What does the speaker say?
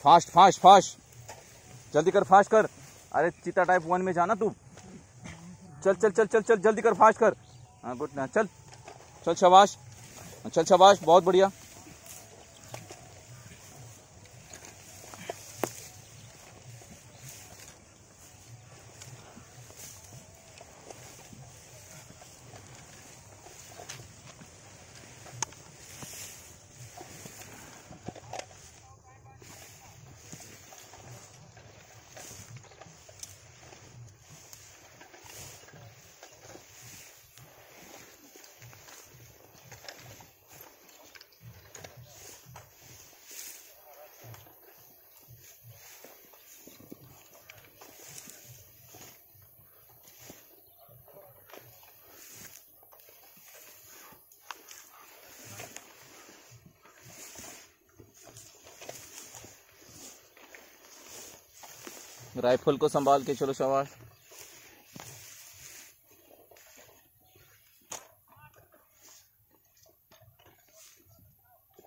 Fast fast fast, जल्दी कर, fast कर। अरे चीता टाइप 1 में जाना तू। चल चल चल चल चल, जल्दी कर, फास्ट कर। हाँ गुड ना, चल चल, शाबाश, चल शाबाश, बहुत बढ़िया। राइफल को संभाल के चलो, शाबाश।